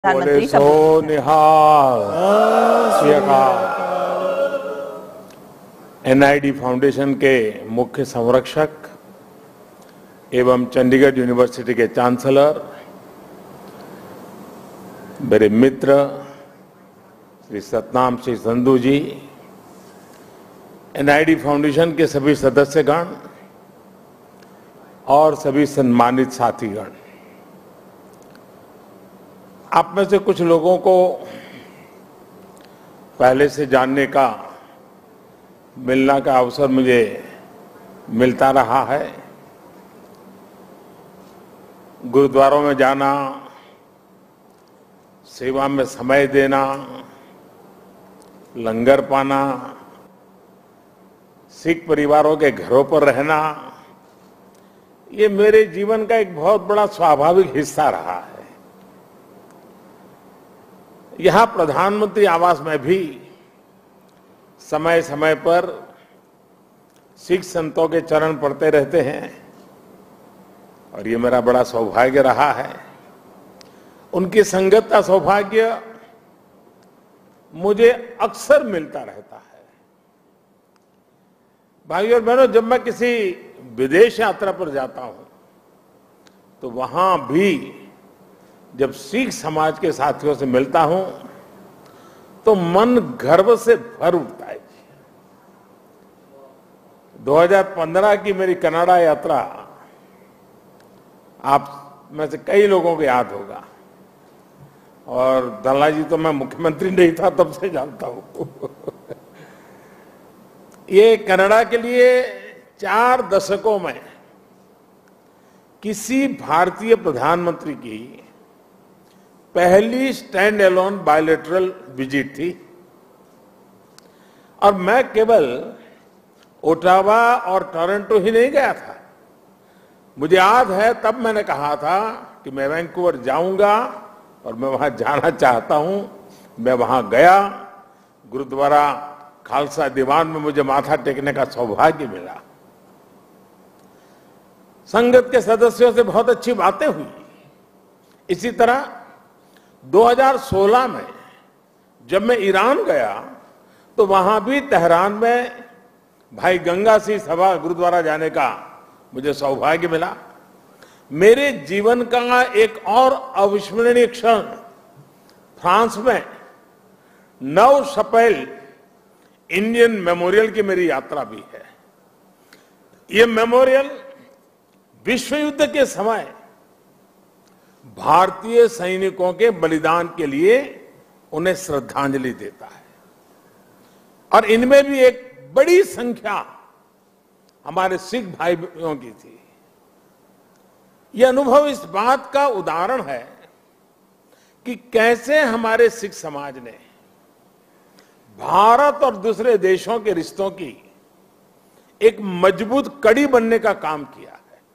प्रधानमंत्री सो निहाल NID foundation के मुख्य संरक्षक एवं चंडीगढ़ यूनिवर्सिटी के चांसलर, मेरे मित्र श्री सतनाम सिंह संधू जी, एनआईडी फाउंडेशन के सभी सदस्यगण और सभी सम्मानित साथीगण, आप में से कुछ लोगों को पहले से जानने का, मिलना का अवसर मुझे मिलता रहा है। गुरुद्वारों में जाना, सेवा में समय देना, लंगर पाना, सिख परिवारों के घरों पर रहना, ये मेरे जीवन का एक बहुत बड़ा स्वाभाविक हिस्सा रहा है। यहां प्रधानमंत्री आवास में भी समय समय पर सिख संतों के चरण पड़ते रहते हैं और ये मेरा बड़ा सौभाग्य रहा है। उनकी संगत का सौभाग्य मुझे अक्सर मिलता रहता है। भाइयों और बहनों, जब मैं किसी विदेश यात्रा पर जाता हूं तो वहां भी जब सिख समाज के साथियों से मिलता हूं तो मन गर्व से भर उठता है। 2015 की मेरी कनाडा यात्रा आप में से कई लोगों को याद होगा और दल्ला जी तो मैं मुख्यमंत्री नहीं था तब से जानता हूं। ये कनाडा के लिए 4 दशकों में किसी भारतीय प्रधानमंत्री की पहली स्टैंड एलोन बायलैटरल विजिट थी और मैं केवल ओटावा और टोरंटो ही नहीं गया था। मुझे याद है तब मैंने कहा था कि मैं वैंकूवर जाऊंगा और मैं वहां जाना चाहता हूं। मैं वहां गया, गुरुद्वारा खालसा दीवान में मुझे माथा टेकने का सौभाग्य मिला। संगत के सदस्यों से बहुत अच्छी बातें हुई। इसी तरह 2016 में जब मैं ईरान गया तो वहां भी तेहरान में भाई गंगा सिंह सभा गुरुद्वारा जाने का मुझे सौभाग्य मिला। मेरे जीवन का एक और अविस्मरणीय क्षण फ्रांस में नव शपेल इंडियन मेमोरियल की मेरी यात्रा भी है। यह मेमोरियल विश्व युद्ध के समय भारतीय सैनिकों के बलिदान के लिए उन्हें श्रद्धांजलि देता है और इनमें भी एक बड़ी संख्या हमारे सिख भाइयों की थी। यह अनुभव इस बात का उदाहरण है कि कैसे हमारे सिख समाज ने भारत और दूसरे देशों के रिश्तों की एक मजबूत कड़ी बनने का काम किया है।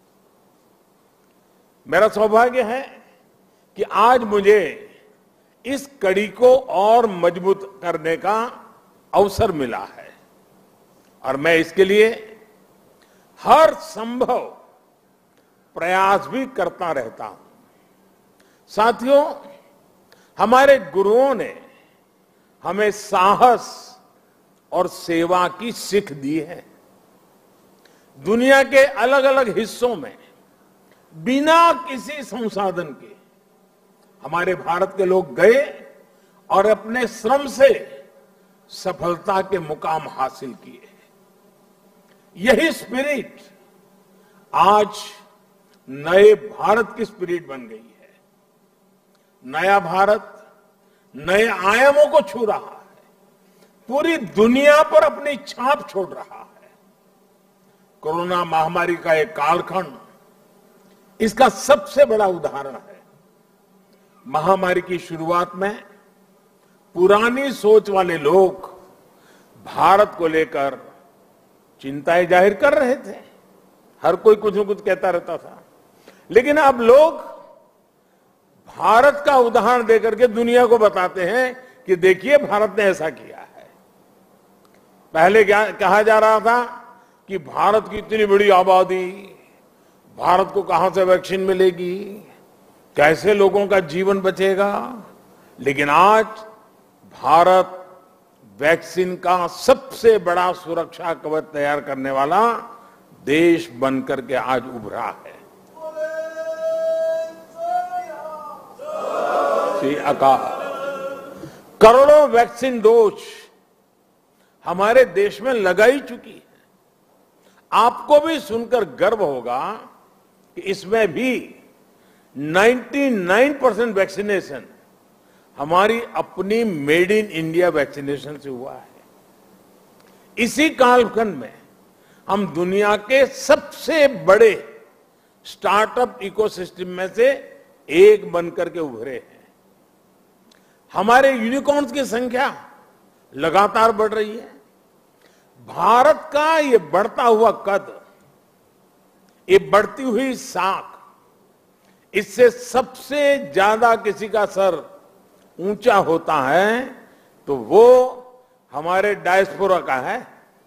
मेरा सौभाग्य है कि आज मुझे इस कड़ी को और मजबूत करने का अवसर मिला है और मैं इसके लिए हर संभव प्रयास भी करता रहता हूं। साथियों, हमारे गुरुओं ने हमें साहस और सेवा की सीख दी है। दुनिया के अलग अलग हिस्सों में बिना किसी संसाधन के हमारे भारत के लोग गए और अपने श्रम से सफलता के मुकाम हासिल किए। यही स्पिरिट आज नए भारत की स्पिरिट बन गई है। नया भारत नए आयामों को छू रहा है, पूरी दुनिया पर अपनी छाप छोड़ रहा है। कोरोना महामारी का एक कालखंड इसका सबसे बड़ा उदाहरण है। महामारी की शुरुआत में पुरानी सोच वाले लोग भारत को लेकर चिंताएं जाहिर कर रहे थे। हर कोई कुछ न कुछ कहता रहता था, लेकिन अब लोग भारत का उदाहरण देकर के दुनिया को बताते हैं कि देखिए भारत ने ऐसा किया है। पहले क्या कहा जा रहा था कि भारत की इतनी बड़ी आबादी, भारत को कहां से वैक्सीन मिलेगी, कैसे लोगों का जीवन बचेगा, लेकिन आज भारत वैक्सीन का सबसे बड़ा सुरक्षा कवच तैयार करने वाला देश बनकर के आज उभरा है। श्री अकाल करोड़ों वैक्सीन डोज हमारे देश में लगाई चुकी है। आपको भी सुनकर गर्व होगा कि इसमें भी 99% वैक्सीनेशन हमारी अपनी मेड इन इंडिया वैक्सीनेशन से हुआ है। इसी कालखंड में हम दुनिया के सबसे बड़े स्टार्टअप इकोसिस्टम में से एक बनकर के उभरे हैं। हमारे यूनिकॉर्न्स की संख्या लगातार बढ़ रही है। भारत का ये बढ़ता हुआ कद, ये बढ़ती हुई साख, इससे सबसे ज्यादा किसी का सर ऊंचा होता है तो वो हमारे डायस्पोरा का है।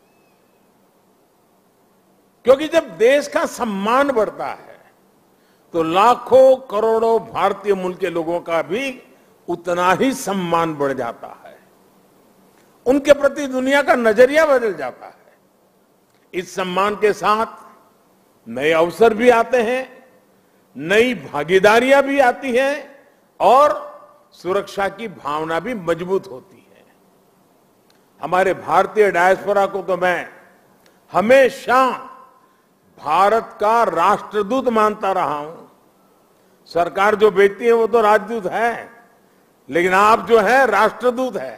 क्योंकि जब देश का सम्मान बढ़ता है तो लाखों करोड़ों भारतीय मूल के लोगों का भी उतना ही सम्मान बढ़ जाता है। उनके प्रति दुनिया का नजरिया बदल जाता है। इस सम्मान के साथ नए अवसर भी आते हैं, नई भागीदारियां भी आती हैं और सुरक्षा की भावना भी मजबूत होती है। हमारे भारतीय डायस्पोरा को तो मैं हमेशा भारत का राष्ट्रदूत मानता रहा हूं। सरकार जो भेजती है वो तो राजदूत है, लेकिन आप जो है राष्ट्रदूत है।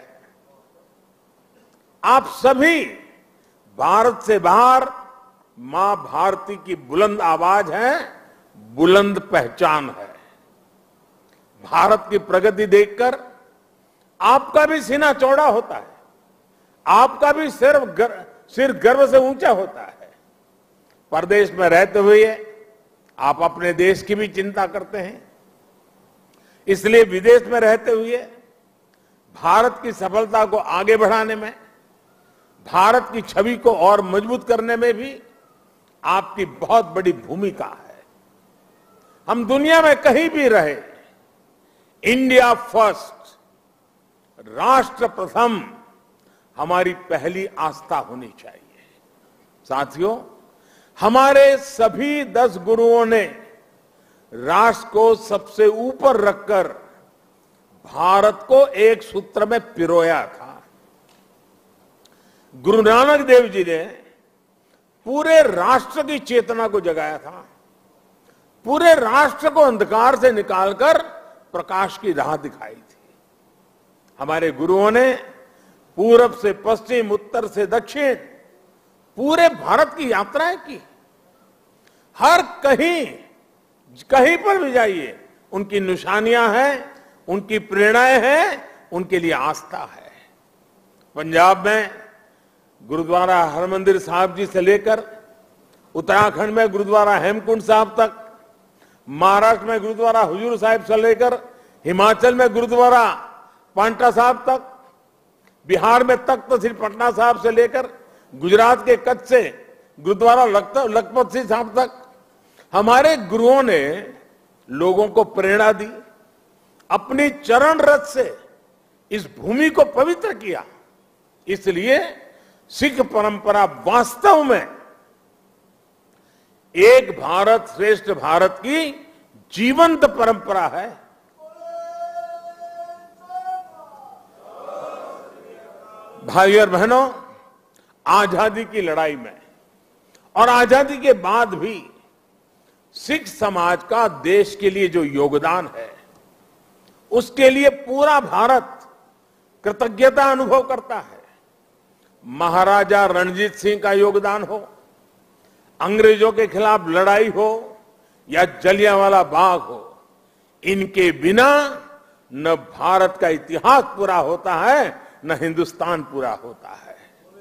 आप सभी भारत से बाहर मां भारती की बुलंद आवाज है, बुलंद पहचान है। भारत की प्रगति देखकर आपका भी सीना चौड़ा होता है, आपका भी सिर गर्व से ऊंचा होता है। परदेश में रहते हुए आप अपने देश की भी चिंता करते हैं, इसलिए विदेश में रहते हुए भारत की सफलता को आगे बढ़ाने में, भारत की छवि को और मजबूत करने में भी आपकी बहुत बड़ी भूमिका है। हम दुनिया में कहीं भी रहे, इंडिया फर्स्ट, राष्ट्र प्रथम हमारी पहली आस्था होनी चाहिए। साथियों, हमारे सभी 10 गुरुओं ने राष्ट्र को सबसे ऊपर रखकर भारत को एक सूत्र में पिरोया था। गुरु नानक देव जी ने पूरे राष्ट्र की चेतना को जगाया था, पूरे राष्ट्र को अंधकार से निकालकर प्रकाश की राह दिखाई थी। हमारे गुरुओं ने पूरब से पश्चिम, उत्तर से दक्षिण पूरे भारत की यात्राएं की। हर कहीं पर भी जाइए, उनकी निशानियां हैं, उनकी प्रेरणाएं हैं, उनके लिए आस्था है। पंजाब में गुरुद्वारा हरमंदिर साहिब जी से लेकर उत्तराखंड में गुरुद्वारा हेमकुंड साहिब तक, महाराष्ट्र में गुरुद्वारा हुजूर साहिब से लेकर हिमाचल में गुरुद्वारा पांटा साहिब तक, बिहार में तख्त श्री पटना साहिब से लेकर गुजरात के कच्छ से गुरुद्वारा लखपत सिंह साहिब तक हमारे गुरुओं ने लोगों को प्रेरणा दी, अपनी चरण रथ से इस भूमि को पवित्र किया। इसलिए सिख परंपरा वास्तव में एक भारत श्रेष्ठ भारत की जीवंत परंपरा है। भाई और बहनों, आजादी की लड़ाई में और आजादी के बाद भी सिख समाज का देश के लिए जो योगदान है, उसके लिए पूरा भारत कृतज्ञता अनुभव करता है। महाराजा रणजीत सिंह का योगदान हो, अंग्रेजों के खिलाफ लड़ाई हो या जलियांवाला बाग हो, इनके बिना न भारत का इतिहास पूरा होता है, न हिंदुस्तान पूरा होता है।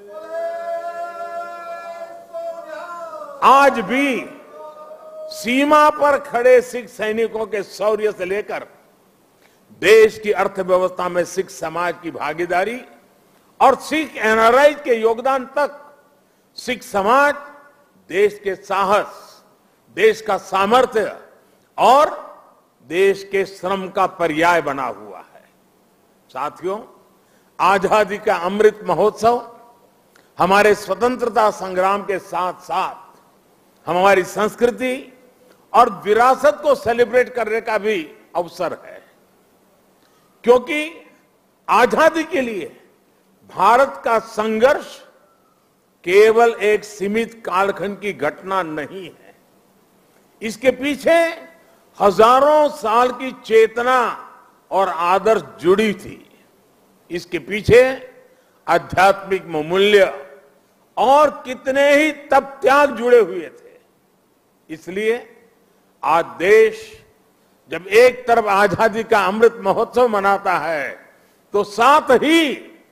आज भी सीमा पर खड़े सिख सैनिकों के शौर्य से लेकर देश की अर्थव्यवस्था में सिख समाज की भागीदारी और सिख एनआरआई के योगदान तक, सिख समाज देश के साहस, देश का सामर्थ्य और देश के श्रम का पर्याय बना हुआ है। साथियों, आजादी का अमृत महोत्सव हमारे स्वतंत्रता संग्राम के साथ साथ हमारी संस्कृति और विरासत को सेलिब्रेट करने का भी अवसर है, क्योंकि आजादी के लिए भारत का संघर्ष केवल एक सीमित कालखंड की घटना नहीं है। इसके पीछे हजारों साल की चेतना और आदर्श जुड़ी थी। इसके पीछे आध्यात्मिक मूल्य और कितने ही तप त्याग जुड़े हुए थे। इसलिए आज देश जब एक तरफ आजादी का अमृत महोत्सव मनाता है, तो साथ ही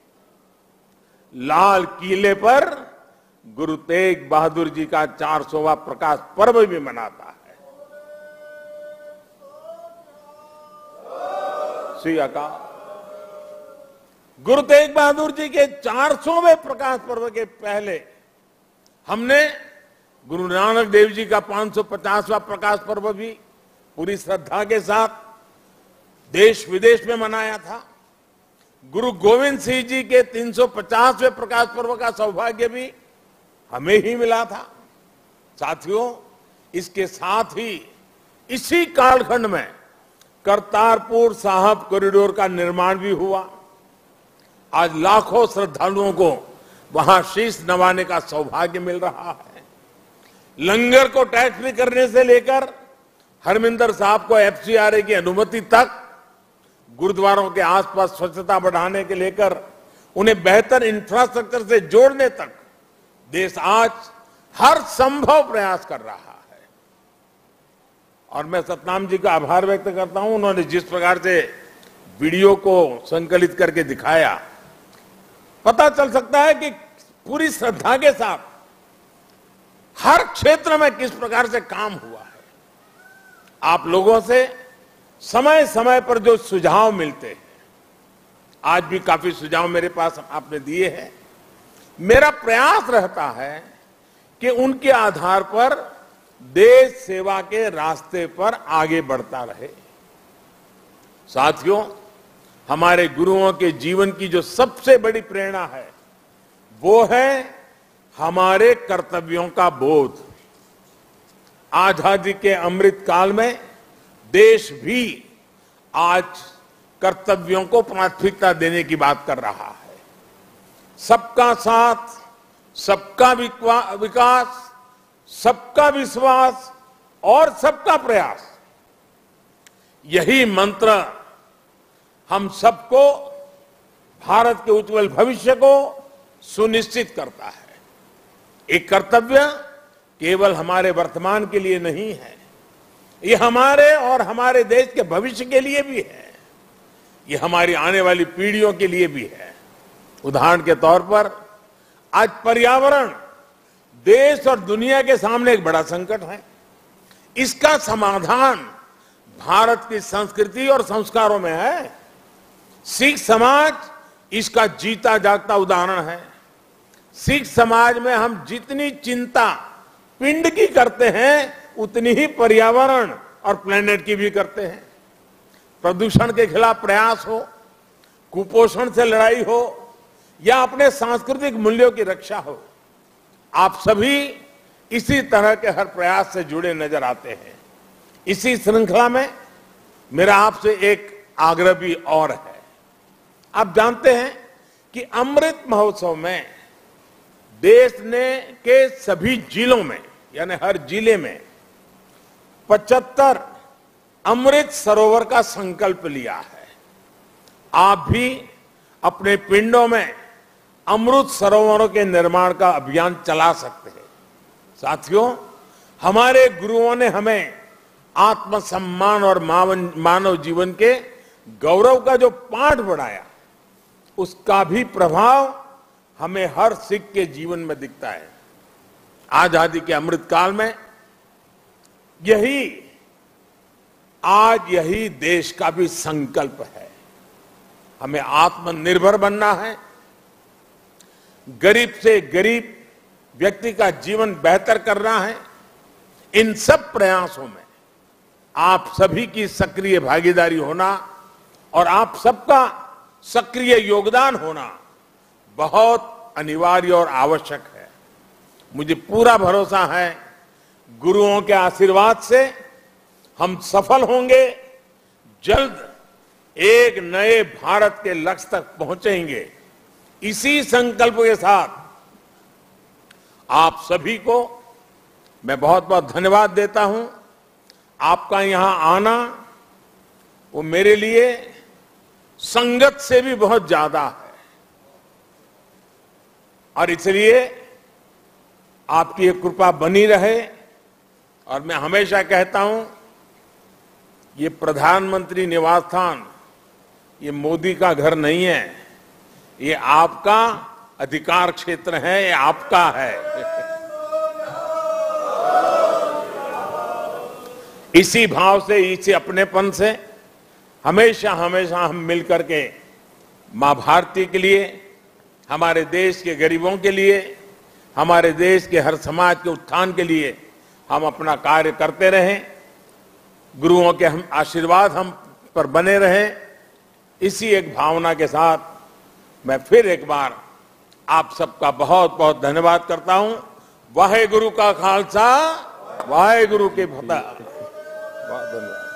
लाल किले पर गुरु तेग बहादुर जी का 400वां प्रकाश पर्व भी मनाता है। श्री अकाल। गुरु तेग बहादुर जी के 400वें प्रकाश पर्व के पहले हमने गुरु नानक देव जी का 550वां प्रकाश पर्व भी पूरी श्रद्धा के साथ देश विदेश में मनाया था। गुरु गोविंद सिंह जी के 350वें प्रकाश पर्व का सौभाग्य भी हमें ही मिला था। साथियों, इसके साथ ही इसी कालखंड में करतारपुर साहिब कॉरिडोर का निर्माण भी हुआ। आज लाखों श्रद्धालुओं को वहां शीश नवाने का सौभाग्य मिल रहा है। लंगर को टैक्स फ्री करने से लेकर हरमिंदर साहब को एफसीआरए की अनुमति तक, गुरुद्वारों के आसपास स्वच्छता बढ़ाने के लेकर उन्हें बेहतर इंफ्रास्ट्रक्चर से जोड़ने तक देश आज हर संभव प्रयास कर रहा है। और मैं सतनाम जी का आभार व्यक्त करता हूं। उन्होंने जिस प्रकार से वीडियो को संकलित करके दिखाया, पता चल सकता है कि पूरी श्रद्धा के साथ हर क्षेत्र में किस प्रकार से काम हुआ है। आप लोगों से समय समय पर जो सुझाव मिलते हैं, आज भी काफी सुझाव मेरे पास आपने दिए हैं। मेरा प्रयास रहता है कि उनके आधार पर देश सेवा के रास्ते पर आगे बढ़ता रहे। साथियों, हमारे गुरुओं के जीवन की जो सबसे बड़ी प्रेरणा है, वो है हमारे कर्तव्यों का बोध। आजादी के अमृत काल में देश भी आज कर्तव्यों को प्राथमिकता देने की बात कर रहा है। सबका साथ, सबका विकास, सबका विश्वास और सबका प्रयास, यही मंत्र हम सबको भारत के उज्जवल भविष्य को सुनिश्चित करता है। एक कर्तव्य केवल हमारे वर्तमान के लिए नहीं है, ये हमारे और हमारे देश के भविष्य के लिए भी है, ये हमारी आने वाली पीढ़ियों के लिए भी है। उदाहरण के तौर पर आज पर्यावरण देश और दुनिया के सामने एक बड़ा संकट है। इसका समाधान भारत की संस्कृति और संस्कारों में है। सिख समाज इसका जीता जागता उदाहरण है। सिख समाज में हम जितनी चिंता पिंड की करते हैं, उतनी ही पर्यावरण और प्लेनेट की भी करते हैं। प्रदूषण के खिलाफ प्रयास हो, कुपोषण से लड़ाई हो, या अपने सांस्कृतिक मूल्यों की रक्षा हो, आप सभी इसी तरह के हर प्रयास से जुड़े नजर आते हैं। इसी श्रृंखला में मेरा आपसे एक आग्रह भी और है। आप जानते हैं कि अमृत महोत्सव में देश ने के सभी जिलों में, यानी हर जिले में 75 अमृत सरोवर का संकल्प लिया है। आप भी अपने पिंडों में अमृत सरोवरों के निर्माण का अभियान चला सकते हैं। साथियों, हमारे गुरुओं ने हमें आत्मसम्मान और मानव जीवन के गौरव का जो पाठ पढ़ाया, उसका भी प्रभाव हमें हर सिख के जीवन में दिखता है। आजादी के अमृत काल में यही देश का भी संकल्प है। हमें आत्मनिर्भर बनना है। गरीब से गरीब व्यक्ति का जीवन बेहतर करना है। इन सब प्रयासों में आप सभी की सक्रिय भागीदारी होना और आप सबका सक्रिय योगदान होना बहुत अनिवार्य और आवश्यक है। मुझे पूरा भरोसा है गुरुओं के आशीर्वाद से हम सफल होंगे, जल्द एक नए भारत के लक्ष्य तक पहुंचेंगे। इसी संकल्प के साथ आप सभी को मैं बहुत बहुत धन्यवाद देता हूं। आपका यहां आना वो मेरे लिए संगत से भी बहुत ज्यादा है और इसलिए आपकी ये कृपा बनी रहे। और मैं हमेशा कहता हूं ये प्रधानमंत्री निवास स्थान ये मोदी का घर नहीं है, ये आपका अधिकार क्षेत्र है, ये आपका है। इसी भाव से, इसी अपनेपन से हमेशा हमेशा हम मिलकर के मां भारती के लिए, हमारे देश के गरीबों के लिए, हमारे देश के हर समाज के उत्थान के लिए हम अपना कार्य करते रहें। गुरुओं के हम आशीर्वाद हम पर बने रहें। इसी एक भावना के साथ मैं फिर एक बार आप सबका बहुत बहुत धन्यवाद करता हूं। वाहे गुरु का खालसा, वाहे गुरु की फतेह। बहुत धन्यवाद।